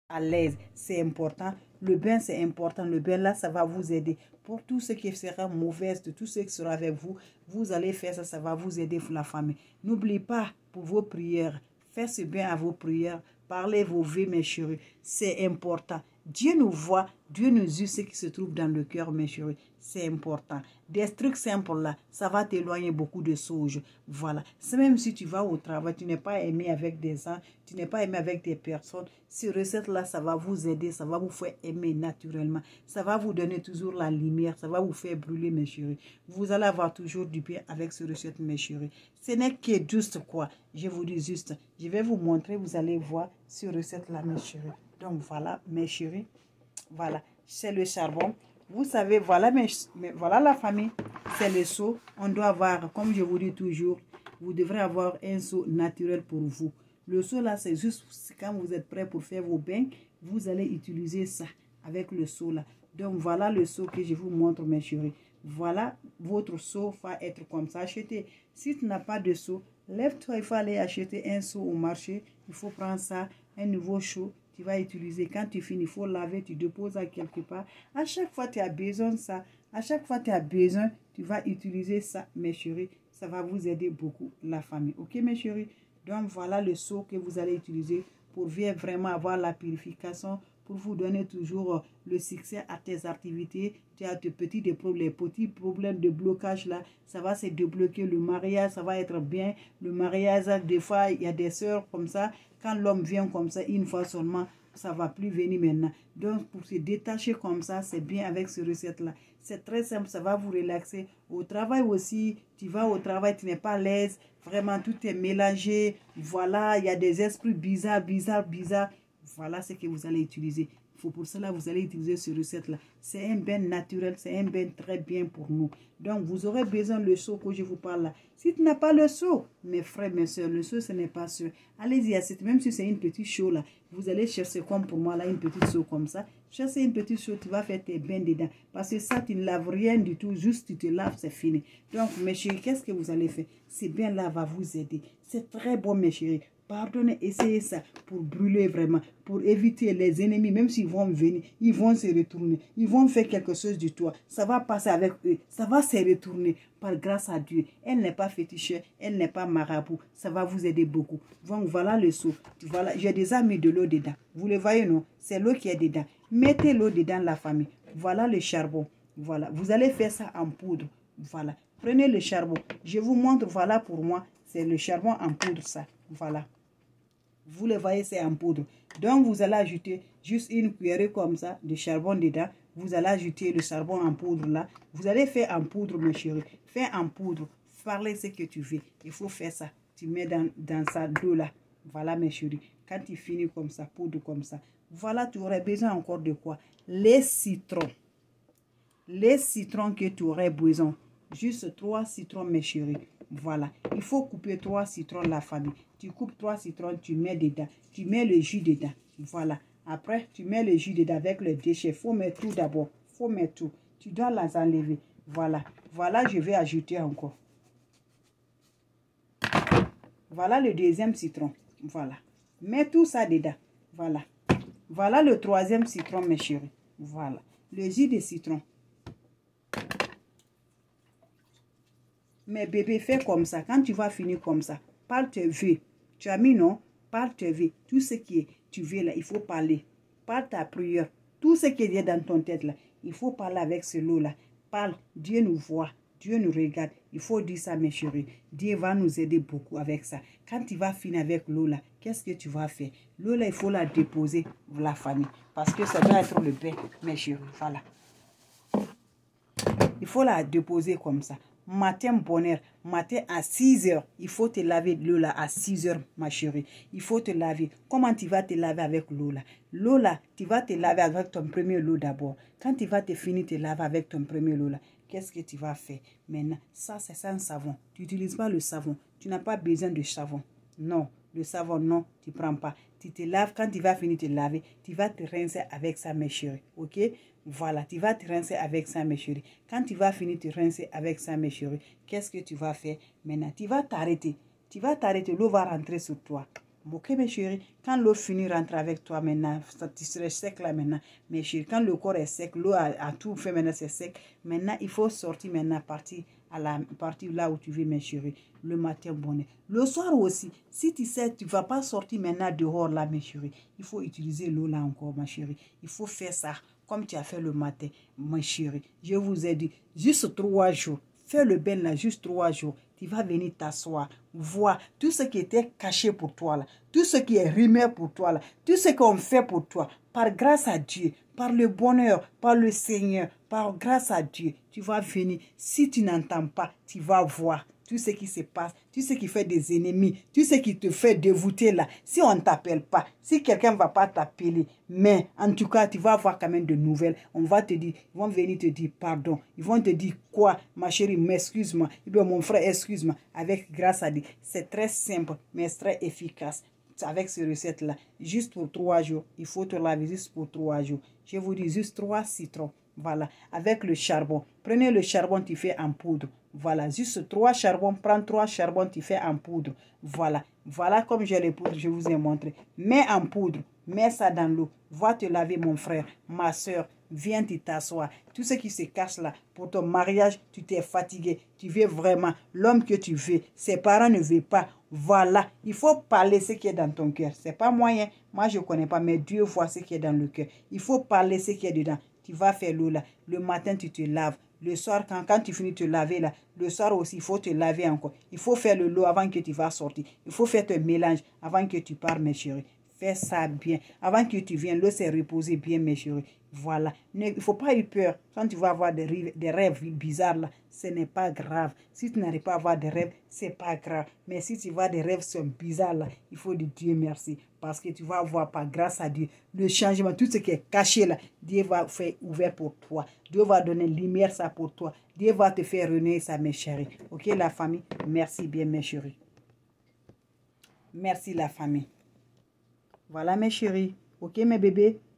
à l'aise. C'est important. Le bain, c'est important. Le bain, là, ça va vous aider. Pour tout ce qui sera mauvais, de tout ce qui sera avec vous, vous allez faire ça, ça va vous aider pour la famille. N'oubliez pas pour vos prières. Faites ce bain à vos prières. Parlez vos vœux, mes chéris. C'est important. Dieu nous voit, Dieu nous dit ce qui se trouve dans le cœur, mes chéris. C'est important. Des trucs simples là, ça va t'éloigner beaucoup de choses. Voilà. C'est même si tu vas au travail, tu n'es pas aimé avec des gens, tu n'es pas aimé avec des personnes. Ces recettes-là, ça va vous aider, ça va vous faire aimer naturellement. Ça va vous donner toujours la lumière, ça va vous faire brûler, mes chéris. Vous allez avoir toujours du bien avec ces recettes, mes chéris. Ce n'est que juste quoi. Je vous dis juste. Je vais vous montrer, vous allez voir ces recettes-là, mes chéris. Donc voilà, mes chéris. Voilà, c'est le charbon. Vous savez, voilà, voilà la famille. C'est le seau. On doit avoir, comme je vous dis toujours, vous devrez avoir un seau naturel pour vous. Le seau là, c'est juste quand vous êtes prêt pour faire vos bains, vous allez utiliser ça avec le seau là. Donc voilà le seau que je vous montre, mes chéris. Voilà, votre seau va être comme ça. Achetez. Si tu n'as pas de seau, lève-toi, il faut aller acheter un seau au marché. Il faut prendre ça, un nouveau seau. Tu vas utiliser. Quand tu finis, il faut laver, tu déposes à quelque part. À chaque fois, tu as besoin de ça. À chaque fois, tu as besoin, tu vas utiliser ça, mes chéris. Ça va vous aider beaucoup, la famille. Ok, mes chéris? Donc, voilà le seau que vous allez utiliser pour vraiment avoir la purification, pour vous donner toujours le succès à tes activités. Tu as tes petits problèmes de blocage là, ça va se débloquer. Le mariage, ça va être bien. Le mariage, des fois, il y a des sœurs comme ça. Quand l'homme vient comme ça, une fois seulement, ça ne va plus venir maintenant. Donc, pour se détacher comme ça, c'est bien avec ce recette-là. C'est très simple, ça va vous relaxer. Au travail aussi, tu vas au travail, tu n'es pas à l'aise. Vraiment, tout est mélangé. Voilà, il y a des esprits bizarres. Voilà ce que vous allez utiliser. Pour cela, vous allez utiliser ce recette-là. C'est un bain naturel, c'est un bain très bien pour nous. Donc, vous aurez besoin de le seau que je vous parle là. Si tu n'as pas le seau, mes frères, mes soeurs, le seau, ce n'est pas sûr. Allez-y, même si c'est une petite seau là, vous allez chercher comme pour moi là, une petite seau comme ça. Cherchez une petite seau, tu vas faire tes bains dedans. Parce que ça, tu ne laves rien du tout, juste tu te laves, c'est fini. Donc, mes chéris, qu'est-ce que vous allez faire? Ce bain-là va vous aider. C'est très bon, mes chéris. Pardonnez, essayez ça pour brûler vraiment, pour éviter les ennemis, même s'ils vont venir, ils vont se retourner, ils vont faire quelque chose du toi. Ça va passer avec eux, ça va se retourner par grâce à Dieu. Elle n'est pas féticheur, elle n'est pas marabout, ça va vous aider beaucoup. Donc voilà le seau, voilà, j'ai déjà mis de l'eau dedans. Vous le voyez, non? C'est l'eau qui est dedans. Mettez l'eau dedans, la famille. Voilà le charbon. Voilà, vous allez faire ça en poudre. Voilà, prenez le charbon. Je vous montre, voilà pour moi, c'est le charbon en poudre, ça. Voilà. Vous le voyez, c'est en poudre. Donc, vous allez ajouter juste une cuillerée comme ça de charbon dedans. Vous allez ajouter le charbon en poudre là. Vous allez faire en poudre, mes chéris. Fais en poudre. Parlez ce que tu veux. Il faut faire ça. Tu mets dans ça d'eau là. Voilà, mes chéris. Quand tu finis comme ça, poudre comme ça. Voilà, tu aurais besoin encore de quoi? Les citrons. Les citrons que tu aurais besoin. Juste 3 citrons, mes chéris. Voilà. Il faut couper 3 citrons, la famille. Tu coupes 3 citrons, tu mets dedans. Tu mets le jus dedans. Voilà. Après, tu mets le jus dedans avec le déchet. Il faut mettre tout d'abord. Il faut mettre tout. Tu dois les enlever. Voilà. Voilà, je vais ajouter encore. Voilà le deuxième citron. Voilà. Mets tout ça dedans. Voilà. Voilà le troisième citron, mes chéris. Voilà. Le jus de citron. Mais bébé, fais comme ça. Quand tu vas finir comme ça, parle tes vœux. Tu as mis, non? Parle tes vœux. Tout ce qui est, tu veux là, il faut parler. Parle ta prière. Tout ce qui est dans ton tête là, il faut parler avec ce lot là. Parle. Dieu nous voit. Dieu nous regarde. Il faut dire ça, mes chéris. Dieu va nous aider beaucoup avec ça. Quand tu vas finir avec l'eau là, qu'est-ce que tu vas faire? L'eau là, il faut la déposer pour la famille. Parce que ça doit être le bain, mes chéris. Voilà. Il faut la déposer comme ça. Matin, bonheur, matin à 6 heures, il faut te laver l'eau là à 6 heures, ma chérie. Il faut te laver. Comment tu vas te laver avec l'eau là? L'eau là, tu vas te laver avec ton premier lot d'abord. Quand tu vas te finir te laver avec ton premier lot là, qu'est-ce que tu vas faire? Maintenant, ça c'est sans savon. Tu n'utilises pas le savon. Tu n'as pas besoin de savon. Non, le savon, non, tu ne prends pas. Tu te laves, quand tu vas finir de te laver, tu vas te rincer avec ça, mes chéris. Ok? Voilà, tu vas te rincer avec ça, mes chéris. Quand tu vas finir de te rincer avec ça, mes chéris, qu'est-ce que tu vas faire? Maintenant, tu vas t'arrêter. Tu vas t'arrêter, l'eau va rentrer sur toi. Ok, mes chéris, quand l'eau finit rentre avec toi maintenant, tu serais sec là maintenant. Mes chéris, quand le corps est sec, l'eau a tout fait maintenant, c'est sec. Maintenant, il faut sortir maintenant, partir là où tu veux, mes chéris. Le matin, bonnet. Le soir aussi, si tu sais, tu ne vas pas sortir maintenant dehors là, mes chéris. Il faut utiliser l'eau là encore, ma chérie. Il faut faire ça comme tu as fait le matin, ma chérie. Je vous ai dit, juste 3 jours. Fais le bain là, juste 3 jours. Tu vas venir t'asseoir, voir tout ce qui était caché pour toi là, tout ce qui est rimé pour toi là, tout ce qu'on fait pour toi, par grâce à Dieu, par le bonheur, par le Seigneur, par grâce à Dieu, tu vas venir. Si tu n'entends pas, tu vas voir tout ce qui se passe, tout ce qui fait des ennemis, tout ce qui te fait dévoûter là. Si on ne t'appelle pas, si quelqu'un ne va pas t'appeler, mais en tout cas, tu vas avoir quand même de nouvelles. On va te dire, ils vont venir te dire pardon. Ils vont te dire quoi, ma chérie, m'excuse-moi. Eh bien, mon frère, excuse-moi. Avec grâce à Dieu. C'est très simple, mais très efficace. Avec ces recettes-là, juste pour 3 jours, il faut te laver juste pour 3 jours. Je vous dis juste 3 citrons. Voilà, avec le charbon. Prenez le charbon, tu fais en poudre. Voilà, juste 3 charbons. Prends 3 charbons, tu fais en poudre. Voilà, voilà comme j'ai les poudres, je vous ai montré. Mets en poudre, mets ça dans l'eau. Va te laver, mon frère, ma soeur. Viens t'asseoir. Tout ce qui se casse là, pour ton mariage, tu t'es fatigué. Tu veux vraiment l'homme que tu veux. Ses parents ne veulent pas. Voilà, il faut parler ce qui est dans ton cœur. C'est pas moyen. Moi, je ne connais pas, mais Dieu voit ce qui est dans le cœur. Il faut parler ce qui est dedans. Tu vas faire l'eau là. Le matin, tu te laves. Le soir, quand tu finis de te laver là, le soir aussi, il faut te laver encore. Il faut faire le lot avant que tu vas sortir. Il faut faire ton mélange avant que tu pars, mes chéris. Fais ça bien. Avant que tu viennes, l'eau s'est reposée bien, mes chéris. Voilà. Il ne faut pas avoir peur. Quand tu vas avoir des rêves bizarres, là, ce n'est pas grave. Si tu n'arrives pas à avoir des rêves, ce n'est pas grave. Mais si tu vois des rêves sont bizarres, là, il faut dire Dieu merci. Parce que tu vas voir par grâce à Dieu le changement. Tout ce qui est caché, là, Dieu va faire ouvert pour toi. Dieu va donner lumière ça pour toi. Dieu va te faire renaître ça, mes chéris. Ok, la famille? Merci bien, mes chéris. Merci, la famille. Voilà, mes chéris. Ok, mes bébés?